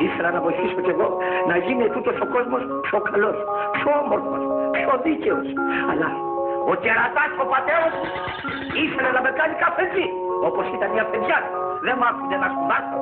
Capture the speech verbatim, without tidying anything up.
Ήθελα να βοηθήσω κι εγώ να γίνει τούτος ο κόσμος πιο καλός, πιο όμορφος, πιο δίκαιος. Αλλά ο κερατάς ο πατέρας ήθελε να με κάνει καφετζή, όπως ήταν μια παιδιά. Δεν μ' άφηνε να σπουδάσω.